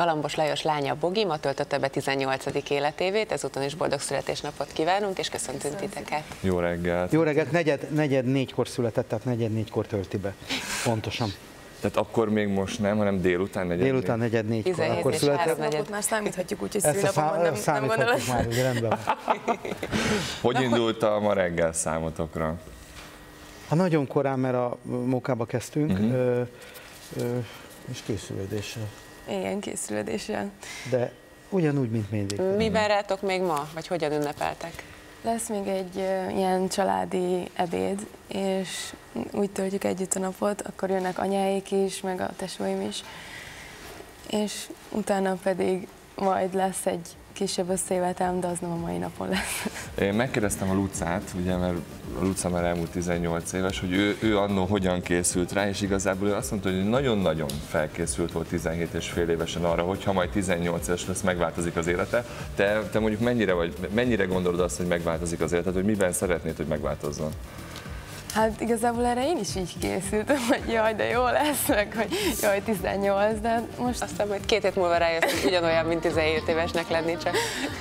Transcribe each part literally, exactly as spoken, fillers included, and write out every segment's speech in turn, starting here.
Galambos Lajos lánya Bogi ma töltötte be tizennyolcadik életévét, ezúton is boldog születésnapot kívánunk, és köszöntünk titeket. Jó reggelt! Jó reggelt, negyed, negyed négykor született, tehát negyed négykor tölti be. Pontosan. Tehát akkor még most nem, hanem délután negyed Délután negyed négykor. Akkor született. Napot már számíthatjuk, úgyhogy szülinapomon nem, nem gondolom. Már, hogy rendben. Hogy indult a ma reggel számotokra? Ha nagyon korán, mert a mókába kezdtünk, uh-huh. ö, ö, és készülődéssel. Igen, készülődéssel. De ugyanúgy, mint mindig. Miben rátok még ma, vagy hogyan ünnepeltek? Lesz még egy uh, ilyen családi ebéd, és úgy töltjük együtt a napot, akkor jönnek anyáik is, meg a tesóim is, és utána pedig majd lesz egy kisebb összejövetelem, de az nem a mai napon lesz. Én megkérdeztem a Lucát, ugye, mert a Luca már elmúlt tizennyolc éves, hogy ő, ő annó hogyan készült rá, és igazából ő azt mondta, hogy nagyon-nagyon felkészült volt tizenhét és fél évesen arra, hogy ha majd tizennyolc éves lesz, megváltozik az élete. Te, te mondjuk mennyire, vagy, mennyire gondolod azt, hogy megváltozik az életed, hogy miben szeretnéd, hogy megváltozzon? Hát igazából erre én is így készültem, hogy jaj, de jó lesz, meg hogy jaj, tizennyolc, de most... Aztán majd két hét múlva rájössz, hogy ugyanolyan, mint tizenhét évesnek lenni, csak...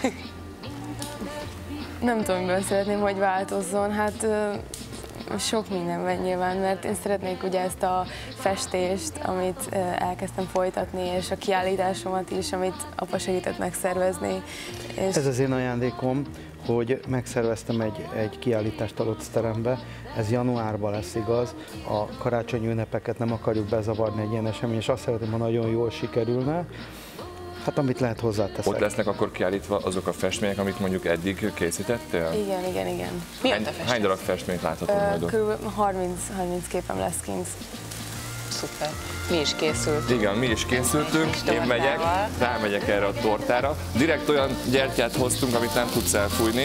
Nem tudom, miben szeretném, hogy változzon, hát sok mindenben nyilván, mert én szeretnék ugye ezt a festést, amit elkezdtem folytatni, és a kiállításomat is, amit apa segített megszervezni. És... Ez az én ajándékom, hogy megszerveztem egy, egy kiállítást a Lotz-terembe, ez januárban lesz, igaz, a karácsonyi ünnepeket nem akarjuk bezavarni egy ilyen esemény, és azt szeretném, ha nagyon jól sikerülne, hát amit lehet hozzáteszek. Ott lesznek akkor kiállítva azok a festmények, amit mondjuk eddig készítettél? Igen, igen, igen. Mi hány, hány darab festményt láthatunk majd ott? Körülbelül harminc képem lesz kint. Szuper. Mi is készültünk. Igen, mi is készültünk, én megyek, rámegyek erre a tortára. Direkt olyan gyertyát hoztunk, amit nem tudsz elfújni.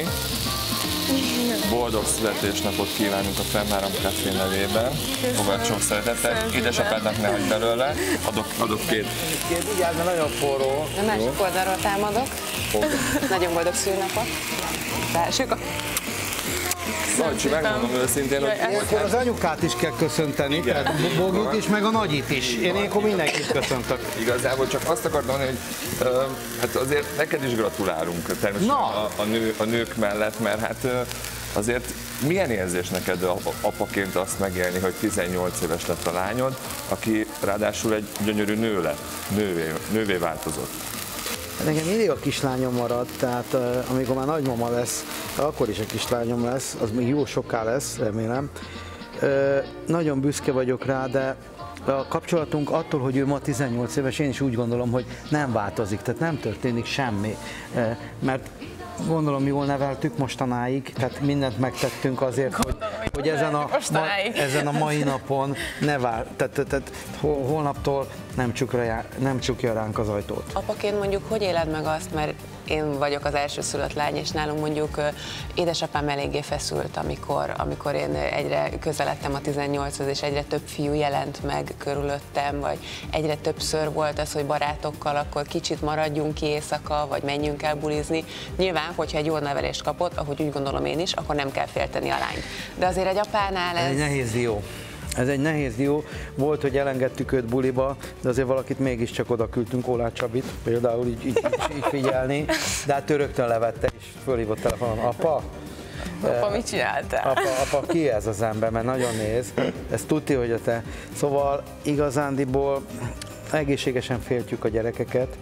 Boldog születésnapot kívánunk a Fennhárom Café nevében. Fogadj sok szeretettel. Édesapádnak ne hagyd belőle. Adok, adok két. Két, vigyázz, mert nagyon forró. A másik oldalról támadok. Nagyon boldog szülinapot. Társuk a... Nagycsi, megmondom őszintén, hogy... Ilyenkor az anyukát is kell köszönteni, igen, tehát a Bogit is, meg a Nagyit is. Én ilyenkor mindenkit köszöntök. Igazából csak azt akartam mondani, hogy uh, hát azért neked is gratulálunk természetesen a, a, nő, a nők mellett, mert hát uh, azért milyen érzés neked apaként azt megélni, hogy tizennyolc éves lett a lányod, aki ráadásul egy gyönyörű nő lett, nővé, nővé változott. Nekem mindig a kislányom marad, tehát uh, amikor már nagymama lesz, akkor is a kislányom lesz, az még jó soká lesz, remélem. Uh, nagyon büszke vagyok rá, de a kapcsolatunk attól, hogy ő ma tizennyolc éves, én is úgy gondolom, hogy nem változik, tehát nem történik semmi, uh, mert gondolom jól neveltük mostanáig, tehát mindent megtettünk azért, hogy, hogy ezen, a, ma, ezen a mai napon ne vár, tehát, tehát, tehát holnaptól nem csukja, nem csukja ránk az ajtót. Apaként mondjuk hogy éled meg azt, mert én vagyok az elsőszülött lány, és nálunk mondjuk édesapám eléggé feszült, amikor, amikor én egyre közeledtem a tizennyolchoz, és egyre több fiú jelent meg körülöttem, vagy egyre többször volt az, hogy barátokkal akkor kicsit maradjunk ki éjszaka, vagy menjünk el bulizni. Nyilván, hogyha egy jó nevelést kapott, ahogy úgy gondolom én is, akkor nem kell félteni a lányt. De azért egy apánál ez... Ez egy nehéz dió. Ez egy nehéz dió. Volt, hogy elengedtük őt buliba, de azért valakit mégiscsak oda küldtünk, Ólát Csabit, például így, így, így figyelni, de hát ő rögtön levette és fölhívott telefonon. Apa? Apa, mit csináltál? Apa, apa, ki ez az ember, mert nagyon néz. Ez tudti, hogy a te. Szóval igazándiból egészségesen féltjük a gyerekeket.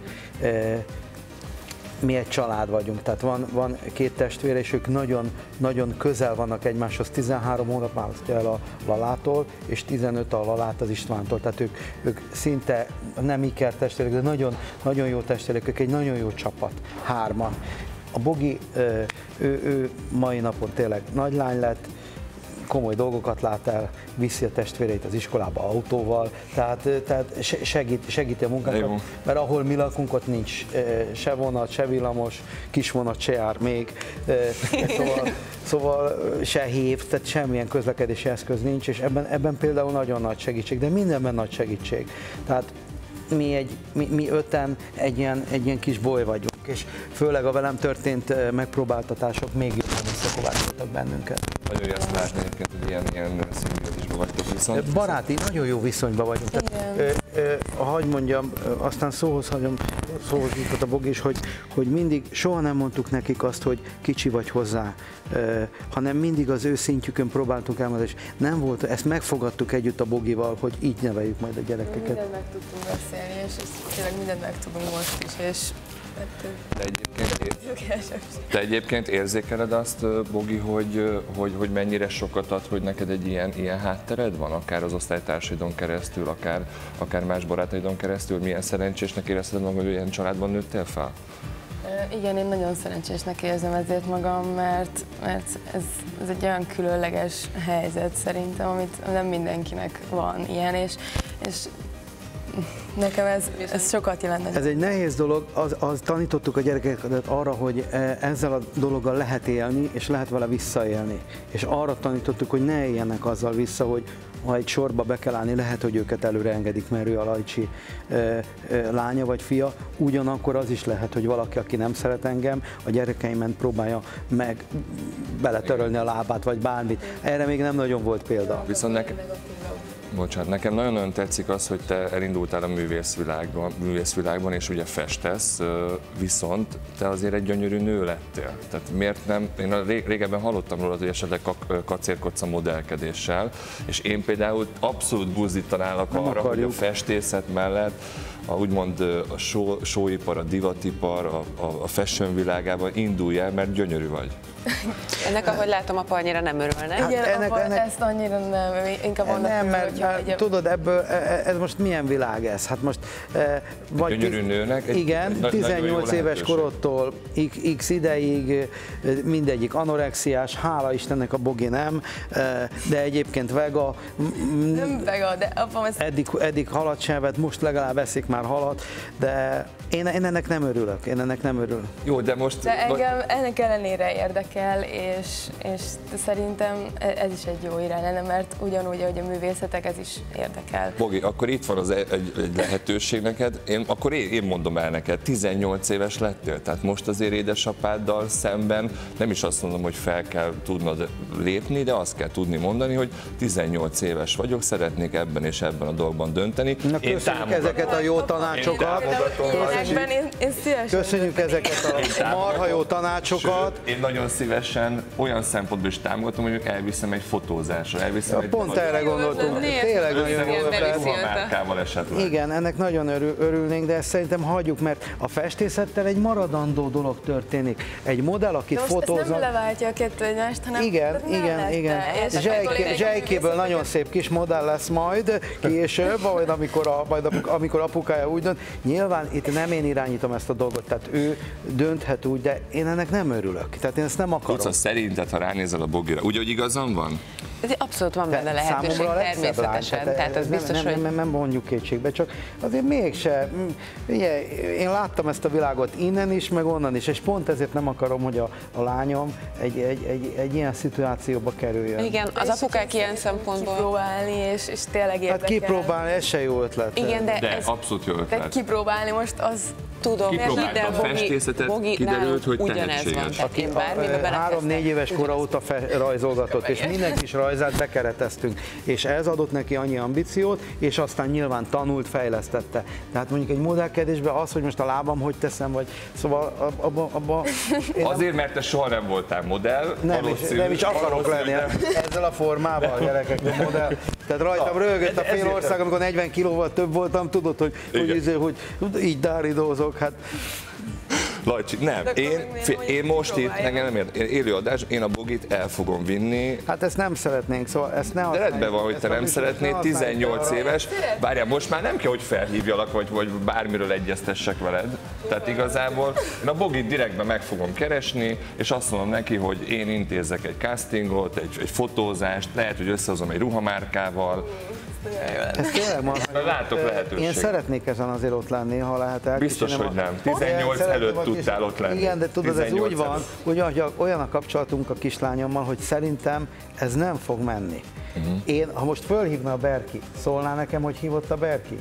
Mi egy család vagyunk, tehát van, van két testvére, és ők nagyon, nagyon közel vannak egymáshoz, tizenhárom hónap választja el a Lalától, és tizenöt a Lalát az Istvántól, tehát ők, ők szinte nem iker testvérek, de nagyon, nagyon jó testvérek, ők egy nagyon jó csapat, hárman. A Bogi, ő, ő mai napon tényleg nagylány lett, komoly dolgokat lát el, viszi a testvéreit az iskolába autóval, tehát, tehát segít, segíti a munkákat, mert ahol mi lakunk, ott nincs se vonat, se villamos, kis vonat se jár még, szóval, szóval se hív, tehát semmilyen közlekedési eszköz nincs, és ebben, ebben például nagyon nagy segítség, de mindenben nagy segítség. Tehát mi, egy, mi, mi öten egy ilyen, egy ilyen kis boly vagyunk, és főleg a velem történt megpróbáltatások még jobban összekovácsoltak bennünket. Nagyon jó azt látni, hogy ilyen, ilyen szimbiózisban vagytok viszont. Baráti, nagyon jó viszonyban vagyunk. Tehát, hagy mondjam, aztán szóhoz hagyom, szóhoz jutott a Bogi is, hogy, hogy mindig, soha nem mondtuk nekik azt, hogy kicsi vagy hozzá, hanem mindig az ő szintjükön próbáltunk elmondani, és nem volt, ezt megfogadtuk együtt a Bogival, hogy így neveljük majd a gyerekeket. Mindent meg tudtunk beszélni, és tényleg mindent meg tudunk most is, és Te egyébként, te egyébként érzékeled azt, Bogi, hogy, hogy, hogy mennyire sokat ad, hogy neked egy ilyen, ilyen háttered van, akár az osztálytársaidon keresztül, akár, akár más barátaidon keresztül, milyen szerencsésnek érezted magad, hogy ilyen családban nőttél fel? Igen, én nagyon szerencsésnek érzem ezért magam, mert, mert ez, ez egy olyan különleges helyzet szerintem, amit nem mindenkinek van ilyen, és, és nekem ez, ez sokat jelent. Ez egy nehéz dolog, az, az tanítottuk a gyerekeket arra, hogy ezzel a dologgal lehet élni, és lehet vele visszaélni. És arra tanítottuk, hogy ne éljenek azzal vissza, hogy ha egy sorba be kell állni, lehet, hogy őket előre engedik, mert ő a Lajcsi e, e, lánya vagy fia. Ugyanakkor az is lehet, hogy valaki, aki nem szeret engem, a gyerekeimen próbálja meg beletörölni a lábát, vagy bármit. Erre még nem nagyon volt példa. Viszont nekem... Bocsánat, nekem nagyon-nagyon tetszik az, hogy te elindultál a művészvilágban, művészvilágban, és ugye festesz, viszont te azért egy gyönyörű nő lettél. Tehát miért nem, én a régebben hallottam rólad, hogy esetleg kacérkodsz a modellkedéssel, és én például abszolút buzdítanálak arra, hogy a festészet mellett a, úgymond a show, showipar, a divatipar, a, a, a fashion világában indulj el, mert gyönyörű vagy. Ennek, ahogy látom, apa annyira nem örülne. Hát igen, ennek, apa, ennek, ezt annyira nem, inkább annak nem, mert, örül, mert egy... tudod, ebből, ez most milyen világ ez? Hát most vagy gyönyörű nőnek. Egy, igen, egy tizennyolc éves korodtól x ideig mindegyik anorexiás, hála Istennek a Bogi nem, de egyébként vega. Nem vega, de apa ez... Eddig, eddig halat sem vett, most legalább eszik már halat, de én, én ennek nem örülök, én ennek nem örülök. Jó, de most... De engem ennek ellenére érdekel, és, és szerintem ez is egy jó irány lenne, mert ugyanúgy, ahogy a művészetek, ez is érdekel. Bogi, akkor itt van az egy, egy lehetőség neked, én, akkor én, én mondom el neked, tizennyolc éves lettél, tehát most azért édesapáddal szemben nem is azt mondom, hogy fel kell tudnod lépni, de azt kell tudni mondani, hogy tizennyolc éves vagyok, szeretnék ebben és ebben a dolgban dönteni. Na, köszönjük ezeket a jó tanácsokat. Én, én, én köszönjük ezeket a marha jó tanácsokat. Sőt, én nagyon szívesen olyan szempontból is támogatom, hogy elviszem egy fotózásra, elviszem egy... Pont erre gondoltunk, tényleg nagyon jó márkával esetleg. Igen, ennek nagyon örül, örülnénk, de ezt szerintem hagyjuk, mert a festészettel egy maradandó dolog történik. Egy modell, akit fotóznak... Ez nem leváltja a kettő egymást, hanem... Igen, igen, igen. Zsejkéből nagyon szép kis modell lesz majd később, majd amikor, a, majd amikor apukája úgy dönt. Nyilván itt nem én irányítom ezt a dolgot, tehát ő dönthet úgy, de én ennek nem örülök. Tehát én ezt nem akarom. Luca, szerinted, ha ránézel a Bogira, úgy, hogy igazam van? Ez abszolút van benne lehetőség, természetesen. Lány, tehát ez nem, biztos, nem, hogy... nem, nem mondjuk kétségbe, csak azért mégse. Ugye, én láttam ezt a világot innen is, meg onnan is, és pont ezért nem akarom, hogy a, a lányom egy, egy, egy, egy ilyen szituációba kerüljön. Igen, az apukák ilyen szempontból... Kipróbálni, és, és tényleg érdekel. Hát kipróbálni, ez se jó ötlet. Igen, de, de ez... abszolút jó ötlet. De kipróbálni most az... Tudom, de a festészetet, Bogi, kiderült, hogy ugyanez van, tehát én bármibe három-négy éves kora óta rajzolgatott, és mindenki is rajzát bekereteztünk, és ez adott neki annyi ambíciót, és aztán nyilván tanult, fejlesztette. Tehát mondjuk egy modellkedésben az, hogy most a lábam hogy teszem, vagy szóval abba... abba azért, mert te soha nem voltál modell, nem is, nem is akarok lenni ezzel a formával, gyerekek, modell. Tehát rajtam röhögött a fél ország, amikor negyven kilóval több voltam, tudod, hogy, hogy, hogy, hogy így dáridózok, hát... Lajcsi, nem, én, én most itt, engem nem ért, élőadás, én a Bogit el fogom vinni. Hát ezt nem szeretnénk, szóval ezt ne De rendben van, hogy te nem szeretnéd, tizennyolc éves, várjál, most már nem kell, hogy felhívjalak, vagy, vagy bármiről egyeztessek veled. Tehát igazából én a Bogit direktben meg fogom keresni, és azt mondom neki, hogy én intézek egy castingot, egy, egy fotózást, lehet, hogy összehozom egy ruhamárkával. Ez tényleg ma, látok lehetőséget. Én szeretnék ezen azért ott lenni, ha lehet el. Biztos, hogy nem. tizennyolc előtt tudtál ott lenni. Igen, de tudod, ez úgy van, hogy olyan a kapcsolatunk a kislányommal, hogy szerintem ez nem fog menni. Uh-huh. Én, ha most fölhívna a Berki, szólná nekem, hogy hívott a Berki?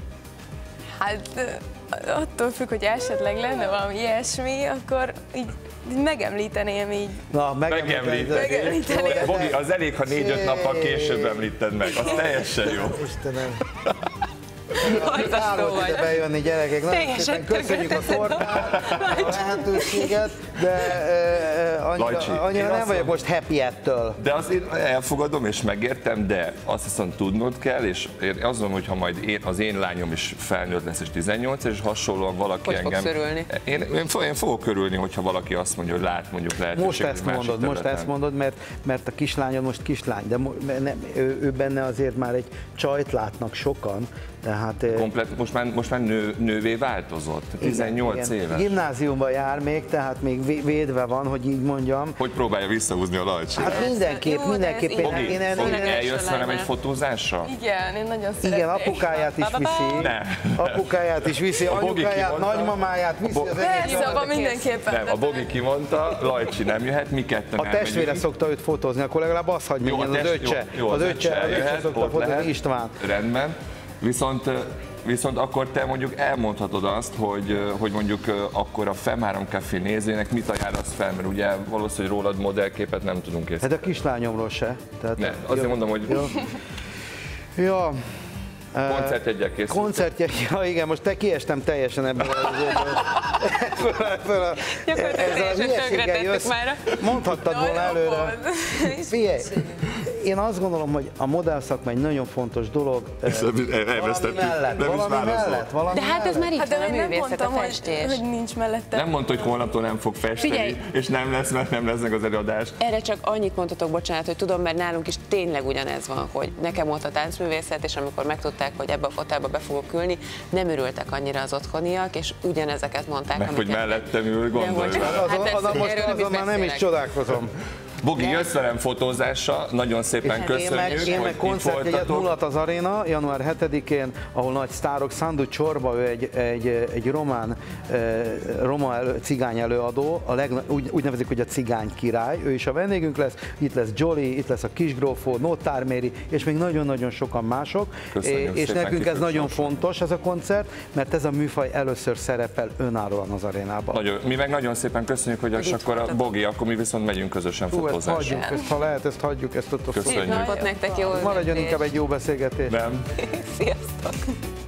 Hát attól függ, hogy esetleg lenne valami ilyesmi, akkor így megemlíteném így. Na, megemlíteném. Bogi, az elég, ha négy-öt nappal később említed meg, az teljesen jó. Istenem. Kár volt ide bejönni, gyerekek. Nagyon szépen köszönjük a tortát, a lehetőséget, de uh, annyira, Lajcsi, annyira nem vagyok most happy ettől. De azért elfogadom és megértem, de azt hiszem tudnod kell, és én azt mondom, hogy ha majd én, az én lányom is felnőtt lesz és tizennyolc, és hasonlóan valaki hogy engem... Fogsz örülni? Én, én, én fogok örülni, hogyha valaki azt mondja, hogy lát mondjuk lehetőséget. Most ezt mondod, most ezt mondod, mert, mert a kislányod most kislány, de nem, ő, ő benne azért már egy csajt látnak sokan. Tehát, komplet, most már, most már nő, nővé változott, tizennyolc igen, éves. Gimnáziumban jár még, tehát még védve van, hogy így mondjam. Hogy próbálja visszahúzni a Lajcsi? Hát mindenképp, Jó, mindenképp. de ez Én, én, én, Fogi, én, eljössz velem egy fotózásra? Igen, én nagyon szeretnék. igen, apukáját is viszi, Ne. apukáját is viszi, anyukáját, nagymamáját viszi az egész Persze, abban családot. mindenképpen. Nem, a Bogi kimondta, Lajcsi nem jöhet, mi ketten A testvére elmegyünk. szokta őt fotózni, akkor legalább azt hagy Jó, menjen, a az test- öccse. jó, jó, Az öccse, az öccse eljöhet, szokta ott fotózni, lehet. István. Rendben. Viszont, viszont akkor te mondjuk elmondhatod azt, hogy, hogy mondjuk akkor a Fem három Café nézőnek mit ajánlasz fel, mert ugye valószínűleg rólad modellképet nem tudunk készíteni. Hát a kislányomról se. Tehát, Ne, azért mondom, hogy jó. Ja. koncertjegyel készült. Koncertje, ja igen, most te kiestem teljesen ebből a ezzel a hülyeséggel jössz, mondhattad volna előre. Figyelj, én azt gondolom, hogy a modell szakma egy nagyon fontos dolog. Valami mellett, valami mellett, valami De hát ez már itt Hát van, de a én nem művészet, a mondtam, hogy, festés. hogy nincs mellette. Nem mondta, hogy holnaptól nem fog festeni, Figyelj. és nem lesz, mert nem lesznek az előadás. Erre csak annyit mondhatok, bocsánat, hogy tudom, mert nálunk is tényleg ugyanez van, hogy nekem volt a táncművészet, és amikor megtudták, hogy ebbe a fotelba be fogok ülni, nem örültek annyira az otthoniak, és ugyanezeket mondták. Meg hogy mellettem ül, De gondolj hogy- vele. Hát Azon, ez- azon most erről nem is azon már nem is beszélek. csodálkozom. Bogi, jössz velem fotózásra, nagyon szépen Én köszönjük, meg, én hogy meg itt koncertjegyet voltatok. mulat az Aréna, január hetedikén, ahol nagy sztárok, Sandu Csorba, ő egy, egy, egy román, eh, roma elő, cigány előadó, a leg, úgy, úgy nevezik, hogy a cigány király, ő is a vendégünk lesz, itt lesz Jolly, itt lesz a Kisgrófó, Notár Méri, és még nagyon-nagyon sokan mások. Köszönjük és szépen, nekünk ez kifut nagyon sorsa. fontos ez a koncert, mert ez a műfaj először szerepel önállóan az Arénában. Nagyon, mi meg nagyon szépen köszönjük, hogy és akkor a Bogi, akkor mi viszont megyünk közösen Hú, ezt fotózásra. hagyjuk, ezt, ha lehet, ezt hagyjuk, ezt ott a Köszönjük. Szép napot nektek, jó Maradjon ülés. inkább egy jó beszélgetés. Nem? Sziasztok!